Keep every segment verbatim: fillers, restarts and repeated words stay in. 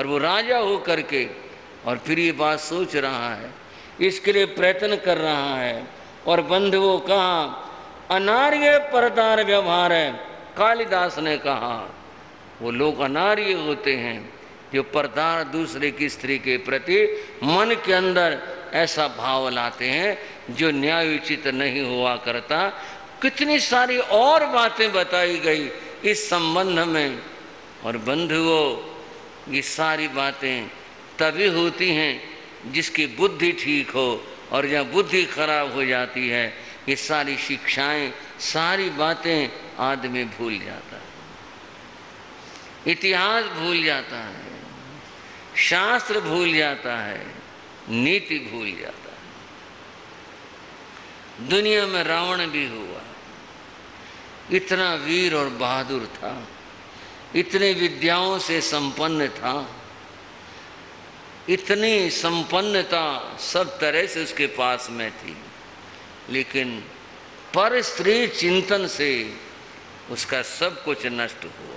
और वो राजा हो करके और फिर ये बात सोच रहा है, इसके लिए प्रयत्न कर रहा है। और बंधुओं कहा अनार्य परदार व्यवहार है। कालिदास ने कहा वो लोग अनार्य होते हैं जो परदार दूसरे की स्त्री के प्रति मन के अंदर ऐसा भाव लाते हैं जो न्यायोचित नहीं हुआ करता। कितनी सारी और बातें बताई गई इस संबंध में। और बंधुओं ये सारी बातें तभी होती हैं जिसकी बुद्धि ठीक हो, और जहाँ बुद्धि खराब हो जाती है ये सारी शिक्षाएं सारी बातें आदमी भूल जाता है, इतिहास भूल जाता है, शास्त्र भूल जाता है, नीति भूल जाता है। दुनिया में रावण भी हुआ, इतना वीर और बहादुर था, इतने विद्याओं से संपन्न था, इतनी संपन्नता सब तरह से उसके पास में थी, लेकिन पर स्त्री चिंतन से उसका सब कुछ नष्ट हुआ।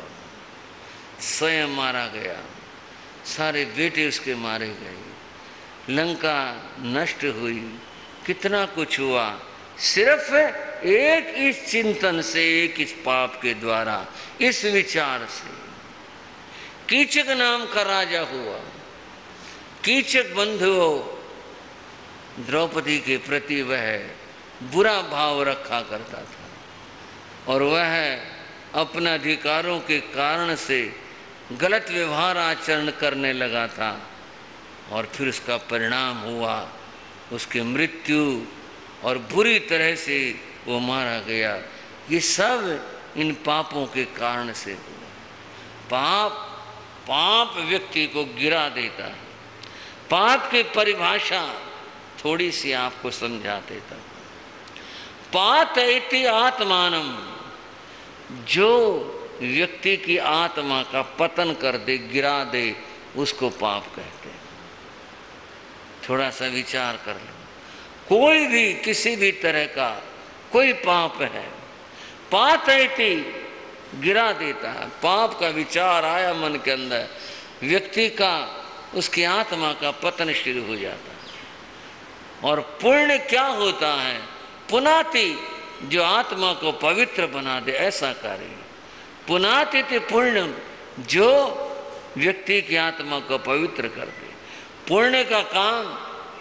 स्वयं मारा गया, सारे बेटे उसके मारे गए, लंका नष्ट हुई, कितना कुछ हुआ सिर्फ एक इस चिंतन से, एक इस पाप के द्वारा, इस विचार से। कीचक नाम का राजा हुआ। कीचक बंधुओं द्रौपदी के प्रति वह बुरा भाव रखा करता था, और वह अपने अधिकारों के कारण से गलत व्यवहार आचरण करने लगा था, और फिर उसका परिणाम हुआ उसकी मृत्यु, और बुरी तरह से वो मारा गया। ये सब इन पापों के कारण से हुआ। पाप पाप व्यक्ति को गिरा देता है। पाप की परिभाषा थोड़ी सी आपको समझा देता हूँ। पातयति आत्मानम, जो व्यक्ति की आत्मा का पतन कर दे, गिरा दे, उसको पाप कहते हैं। थोड़ा सा विचार कर लो, कोई भी किसी भी तरह का कोई पाप है, पातयति गिरा देता है। पाप का विचार आया मन के अंदर, व्यक्ति का, उसकी आत्मा का पतन शुरू हो जाता है। और पुण्य क्या होता है? पुनाति, जो आत्मा को पवित्र बना दे, ऐसा कार्य। पुनाति पुण्य, जो व्यक्ति की आत्मा को पवित्र कर दे। पुण्य का काम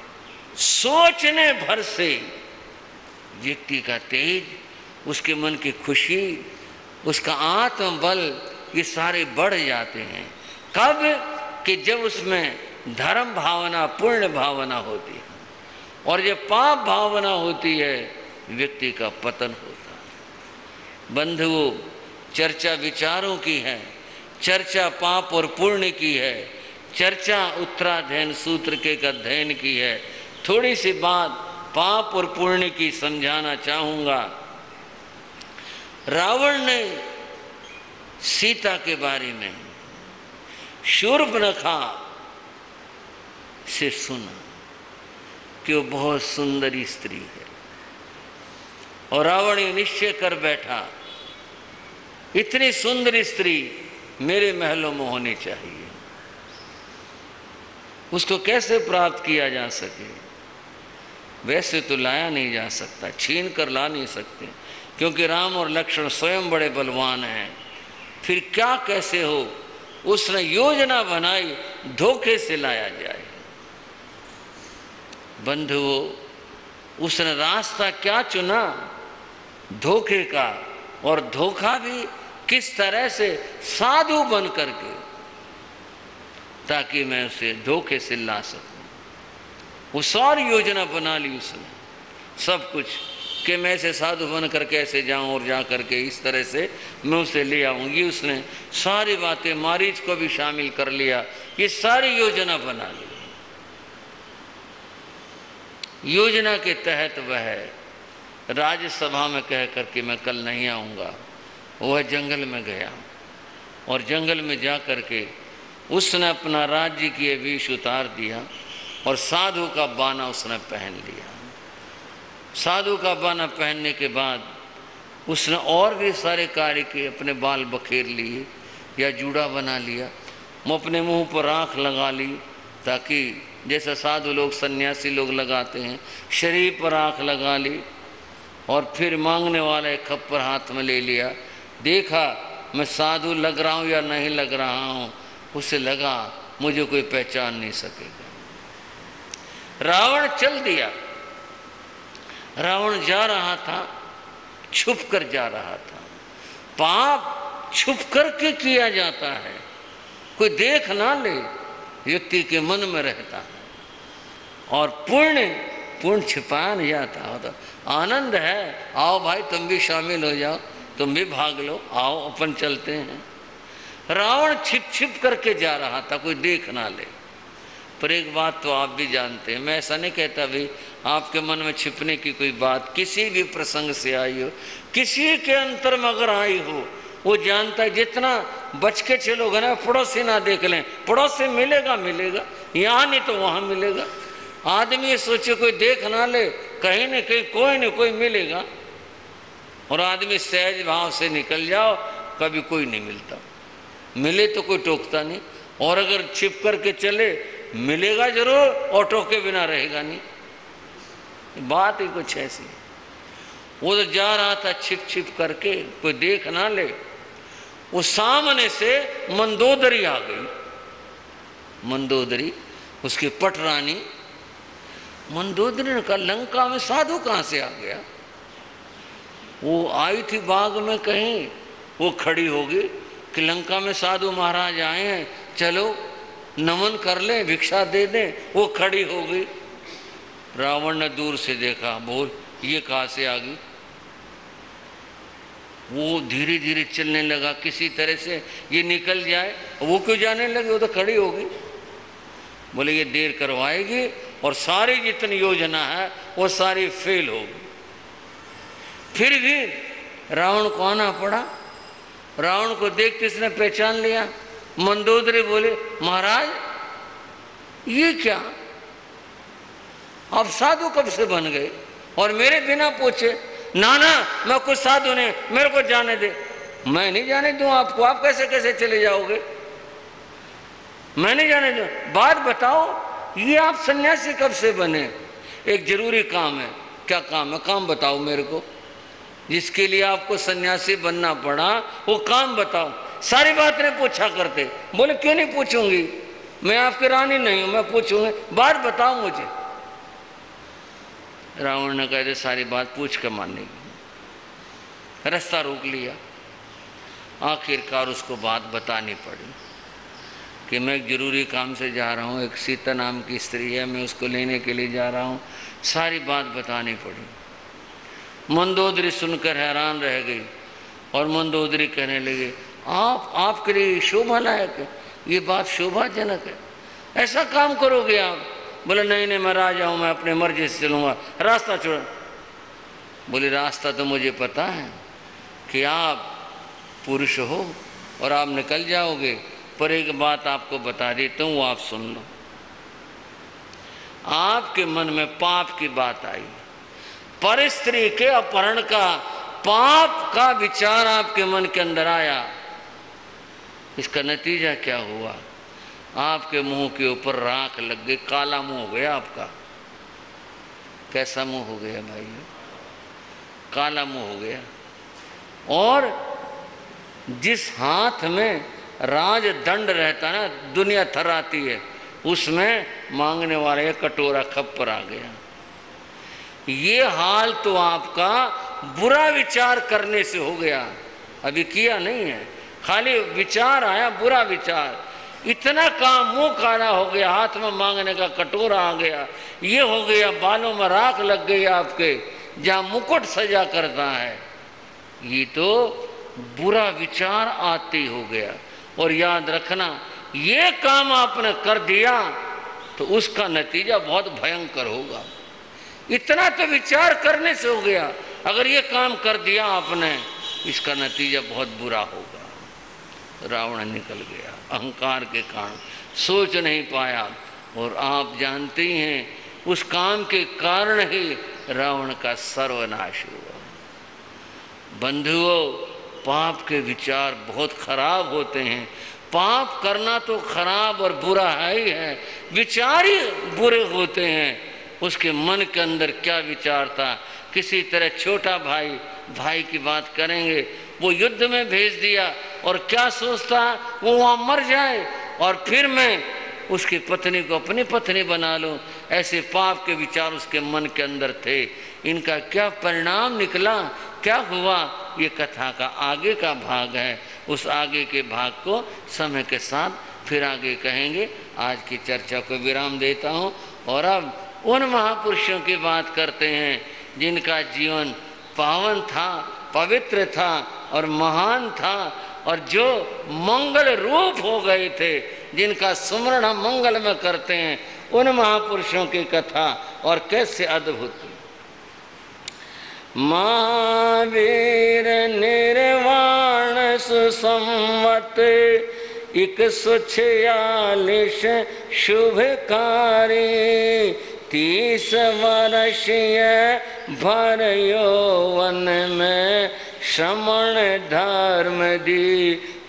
सोचने भर से व्यक्ति का तेज, उसके मन की खुशी, उसका आत्मबल, ये सारे बढ़ जाते हैं। कब? कि जब उसमें धर्म भावना, पुण्य भावना होती है, और जब पाप भावना होती है व्यक्ति का पतन होता है। बंधुओं, चर्चा विचारों की है, चर्चा पाप और पुण्य की है, चर्चा उत्तराध्ययन सूत्र के अध्ययन की है। थोड़ी सी बात पाप और पुण्य की समझाना चाहूँगा। रावण ने सीता के बारे में शूर्पणखा से सुना कि वो बहुत सुंदरी स्त्री है, और रावण ये निश्चय कर बैठा, इतनी सुंदर स्त्री मेरे महलों में होनी चाहिए। उसको कैसे प्राप्त किया जा सके? वैसे तो लाया नहीं जा सकता, छीन कर ला नहीं सकते, क्योंकि राम और लक्ष्मण स्वयं बड़े बलवान हैं। फिर क्या कैसे हो? उसने योजना बनाई, धोखे से लाया जाए। बंधुओं, उसने रास्ता क्या चुना? धोखे का, और धोखा भी किस तरह से? साधु बन करके, ताकि मैं उसे धोखे से ला सकूं। वो सारी योजना बना ली उसने, सब कुछ, कि मैं ऐसे साधु बन करके ऐसे जाऊं और जा करके इस तरह से मैं उसे ले आऊंगी। उसने सारी बातें, मारीच को भी शामिल कर लिया, ये सारी योजना बना ली। योजना के तहत वह राज्यसभा में कह करके मैं कल नहीं आऊँगा, वह जंगल में गया, और जंगल में जा करके उसने अपना राज्य की वेश उतार दिया, और साधु का बाना उसने पहन लिया। साधु का बाना पहनने के बाद उसने और भी सारे कार्य किए, अपने बाल बखेर लिए या जूड़ा बना लिया, मैं अपने मुंह पर राख लगा ली, ताकि जैसा साधु लोग सन्यासी लोग लगाते हैं, शरीर पर राख लगा ली, और फिर मांगने वाला एक खप्पर हाथ में ले लिया। देखा मैं साधु लग रहा हूँ या नहीं लग रहा हूँ, उसे लगा मुझे कोई पहचान नहीं सकेगा। रावण चल दिया। रावण जा रहा था, छुप कर जा रहा था। पाप छुप करके किया जाता है, कोई देख ना ले, व्यक्ति के मन में रहता है। और पुण्य पुण्य छिपाया नहीं जाता हो। तो आनंद है, आओ भाई तुम भी शामिल हो जाओ, तुम भी भाग लो, आओ अपन चलते हैं। रावण छिप छिप करके जा रहा था, कोई देख ना ले। पर एक बात तो आप भी जानते हैं, मैं ऐसा नहीं कहता भाई आपके मन में छिपने की कोई बात किसी भी प्रसंग से आई हो, किसी के अंतर में अगर आई हो, वो जानता है जितना बच के चलोगे ना, पड़ोसी ना देख लें, पड़ोसी मिलेगा मिलेगा, यहाँ नहीं तो वहाँ मिलेगा। आदमी ये सोचे कोई देख ना ले, कहीं न कहीं कोई न कोई मिलेगा, और आदमी सहज भाव से निकल जाओ, कभी कोई नहीं मिलता। मिले तो कोई टोकता नहीं, और अगर छिप करके चले मिलेगा जरूर, और टोके बिना रहेगा नहीं। बात ही कुछ ऐसी। वो तो जा रहा था छिप छिप करके, कोई देख ना ले। वो सामने से मंदोदरी आ गई। मंदोदरी उसकी पटरानी। मंदोदरी ने कहा लंका में साधु कहाँ से आ गया? वो आई थी बाग में कहीं, वो खड़ी होगी कि लंका में साधु महाराज आए हैं, चलो नमन कर ले, भिक्षा दे दें। वो खड़ी हो गई। रावण ने दूर से देखा, बोल ये कहाँ से आ गई? वो धीरे धीरे चलने लगा, किसी तरह से ये निकल जाए। वो क्यों जाने लगे? वो तो खड़ी हो गई। बोले ये देर करवाएगी और सारी जितनी योजना है वो सारी फेल होगी। फिर भी रावण को आना पड़ा। रावण को देख के इसने पहचान लिया। मंदोदरी बोले महाराज ये क्या, आप साधु कब से बन गए और मेरे बिना पूछे? ना ना मैं कुछ साधु नहीं, मेरे को जाने दे। मैं नहीं जाने दूं आपको, आप कैसे कैसे चले जाओगे? मैं नहीं जाने दूं। बात बताओ, ये आप सन्यासी कब से बने? एक जरूरी काम है। क्या काम है? काम बताओ मेरे को, जिसके लिए आपको सन्यासी बनना पड़ा, वो काम बताओ। सारी बात नहीं पूछा करते। बोले क्यों नहीं पूछूंगी, मैं आपकी रानी नहीं हूं, मैं पूछूंगी, बात बताओ मुझे। रावण ने कहते सारी बात पूछ कर मानने की। रास्ता रोक लिया। आखिरकार उसको बात बतानी पड़ी कि मैं एक जरूरी काम से जा रहा हूँ, एक सीता नाम की स्त्री है, मैं उसको लेने के लिए जा रहा हूँ। सारी बात बतानी पड़ी। मंदोदरी सुनकर हैरान रह गई और मंदोदरी कहने लगे आप आपके लिए शोभा लायक है, ये बात शोभाजनक है, ऐसा काम करोगे आप? बोले नहीं नहीं मैं राजा हूँ, मैं अपने मर्जी से चलूँगा, रास्ता छोड़। बोले रास्ता तो मुझे पता है कि आप पुरुष हो और आप निकल जाओगे, पर एक बात आपको बता देता हूँ, आप सुन लो। आपके मन में पाप की बात आई, पर स्त्री के अपहरण का पाप का विचार आपके मन के अंदर आया। इसका नतीजा क्या हुआ? आपके मुंह के ऊपर राख लग गई, काला मुंह हो गया आपका। कैसा मुंह हो गया भाई? काला मुंह हो गया। और जिस हाथ में राज दंड रहता ना, दुनिया थर्राती है, उसमें मांगने वाले कटोरा खप्पर आ गया। ये हाल तो आपका बुरा विचार करने से हो गया, अभी किया नहीं है, खाली विचार आया, बुरा विचार। इतना काम मुंह काला हो गया, हाथ में मांगने का कटोरा आ गया, ये हो गया, बालों में राख लग गई आपके, जहाँ मुकुट सजा करता है। ये तो बुरा विचार आते हो गया। और याद रखना, ये काम आपने कर दिया तो उसका नतीजा बहुत भयंकर होगा। इतना तो विचार करने से हो गया, अगर ये काम कर दिया आपने, इसका नतीजा बहुत बुरा होगा। रावण निकल गया अहंकार के कारण, सोच नहीं पाया। और आप जानते ही हैं उस काम के कारण ही रावण का सर्वनाश हुआ। बंधुओं, पाप के विचार बहुत खराब होते हैं, पाप करना तो खराब और बुरा है ही है, विचार ही बुरे होते हैं। उसके मन के अंदर क्या विचार था। किसी तरह छोटा भाई भाई की बात करेंगे, वो युद्ध में भेज दिया और क्या सोचता वो वहाँ मर जाए और फिर मैं उसकी पत्नी को अपनी पत्नी बना लूं। ऐसे पाप के विचार उसके मन के अंदर थे। इनका क्या परिणाम निकला, क्या हुआ, ये कथा का आगे का भाग है। उस आगे के भाग को समय के साथ फिर आगे कहेंगे। आज की चर्चा को विराम देता हूँ और अब उन महापुरुषों की बात करते हैं जिनका जीवन पावन था, पवित्र था और महान था और जो मंगल रूप हो गए थे, जिनका सुमरण हम मंगल में करते हैं, उन महापुरुषों की कथा और कैसे अद्भुत। महावीर निर्वाण सुसंवत एक सौ छियालीस शुभकारी, तीस वर्षीय भर यौवन में श्रमण धर्म दीक्षाधारी,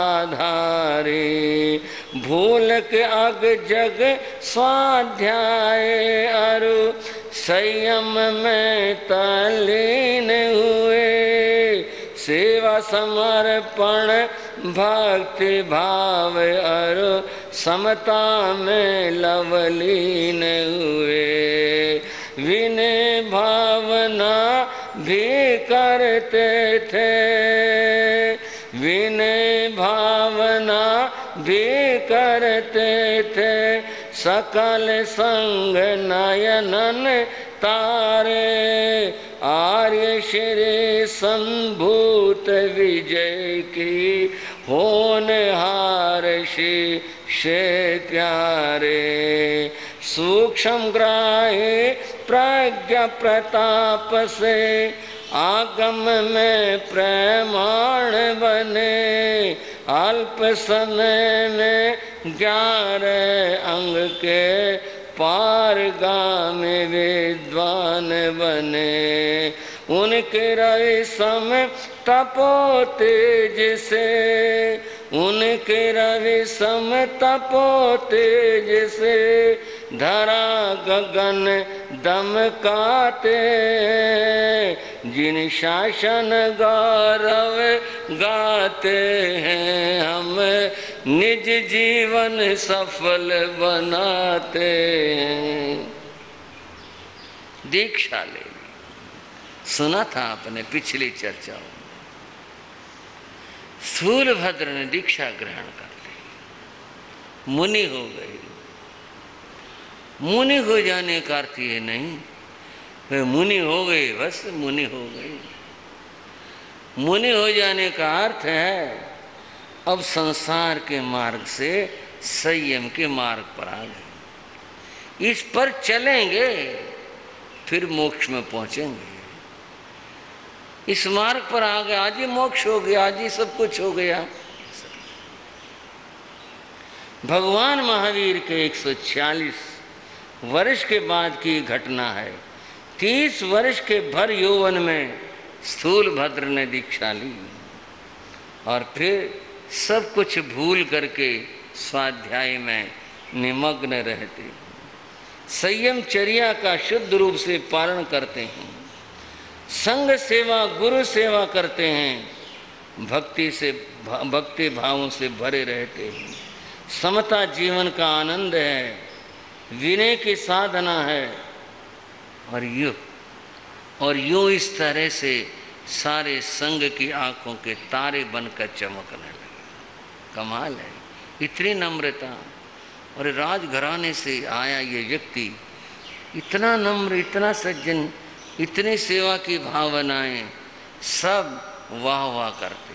भूल के अग जग स्वाध्याय अरु संयम में तल्लीन हुए, सेवा समर्पण भक्ति भाव अरु समता में लवलीन हुए, विनय भावना भी करते थे, विनय भावना भी करते थे, सकल संग नयनन तारे, आर्य श्री संभूत विजय की होनहार श्री से प्यारे, सूक्ष्म ग्राही प्रज्ञा प्रताप से आगम में प्रमाण बने, अल्प समय में ग्यारह अंग के पारगामी विद्वान बने, उनके रवि सम तपो तेज से, उनके रवि सम तपो तेज से, धरा गगन दमकाते, जिन शासन गौरव गाते हैं हम निज जीवन सफल बनाते हैं। दीक्षा ले ली, सुना था आपने पिछली चर्चाओं में। स्थूलभद्र ने दीक्षा ग्रहण कर ली, मुनि हो गई। मुनि हो जाने का अर्थ ये नहीं वे मुनि हो गए, बस मुनि हो गई। मुनि हो जाने का अर्थ है अब संसार के मार्ग से संयम के मार्ग पर आ गए, इस पर चलेंगे फिर मोक्ष में पहुंचेंगे। इस मार्ग पर आ गए, आज ही मोक्ष हो गया, आज ही सब कुछ हो गया। भगवान महावीर के एक सौ छियालीस वर्ष के बाद की घटना है। तीस वर्ष के भर यौवन में स्थूलभद्र ने दीक्षा ली और फिर सब कुछ भूल करके स्वाध्याय में निमग्न रहते, संयम चर्या का शुद्ध रूप से पालन करते हैं, संग सेवा गुरु सेवा करते हैं, भक्ति से भक्ति भावों से भरे रहते हैं, समता जीवन का आनंद है, विनय की साधना है और यूं और यूं इस तरह से सारे संग की आंखों के तारे बनकर चमकने लगे। कमाल है, इतनी नम्रता। और राजघराने से आया ये व्यक्ति इतना नम्र, इतना सज्जन, इतनी सेवा की भावनाएं, सब वाह वाह करते।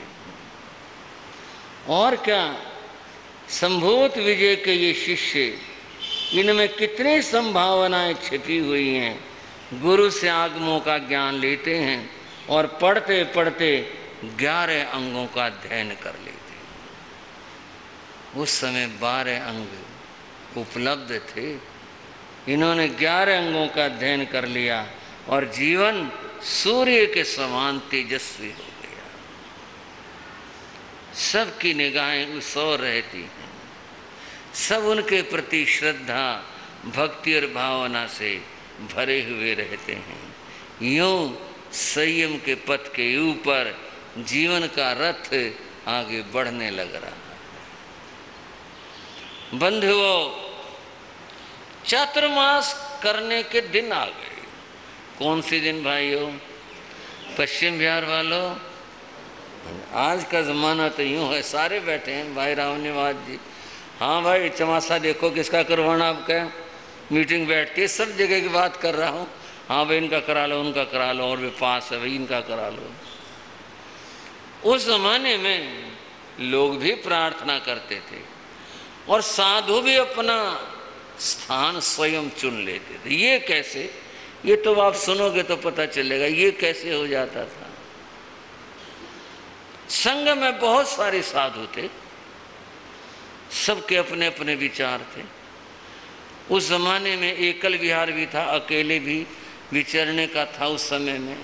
और क्या संभूत विजय के ये शिष्य, इनमें कितनी संभावनाएं छिपी हुई हैं। गुरु से आगमों का ज्ञान लेते हैं और पढ़ते पढ़ते ग्यारह अंगों का अध्ययन कर लेते हैं। उस समय बारह अंग उपलब्ध थे, इन्होंने ग्यारह अंगों का अध्ययन कर लिया और जीवन सूर्य के समान तेजस्वी हो गया। सबकी निगाहें उस ओर रहती हैं, सब उनके प्रति श्रद्धा भक्ति और भावना से भरे हुए रहते हैं। यूं संयम के पथ के ऊपर जीवन का रथ आगे बढ़ने लग रहा है। बंधुओं, चातुर्मास करने के दिन आ गए। कौन से दिन भाइयों? पश्चिम बिहार वालों, आज का ज़माना तो यूँ है, सारे बैठे हैं भाई रामनिवास जी। हाँ भाई, चमासा देखो किसका करवाना आपका, मीटिंग बैठती है, सब जगह की बात कर रहा हूँ। हाँ भाई, इनका करा लो, उनका करा लो, और भी पास है भाई, इनका करा लो। उस ज़माने में लोग भी प्रार्थना करते थे और साधु भी अपना स्थान स्वयं चुन लेते थे। ये कैसे? ये तो आप सुनोगे तो पता चलेगा ये कैसे हो जाता था। संघ में बहुत सारे साधु थे, सबके अपने अपने विचार थे। उस जमाने में एकल विहार भी था, अकेले भी विचरने का था उस समय में।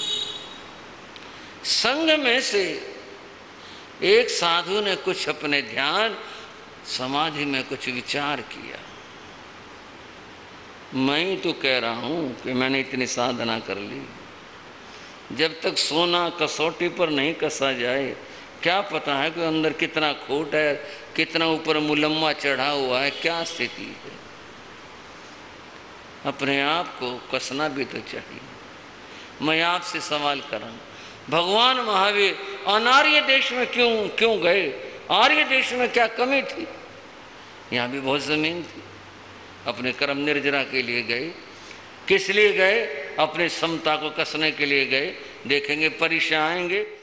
संघ में से एक साधु ने कुछ अपने ध्यान समाधि में कुछ विचार किया। मैं ही तो कह रहा हूं कि मैंने इतनी साधना कर ली, जब तक सोना कसौटी पर नहीं कसा जाए क्या पता है कि अंदर कितना खोट है, कितना ऊपर मुलम्मा चढ़ा हुआ है, क्या स्थिति है। अपने आप को कसना भी तो चाहिए। मैं आपसे सवाल कर रहा हूँ, भगवान महावीर अनार्य देश में क्यों क्यों गए? आर्य देश में क्या कमी थी? यहाँ भी बहुत ज़मीन थी। अपने कर्म निर्जरा के लिए गए। किस लिए गए? अपने समता को कसने के लिए गए। देखेंगे परीक्षा आएंगे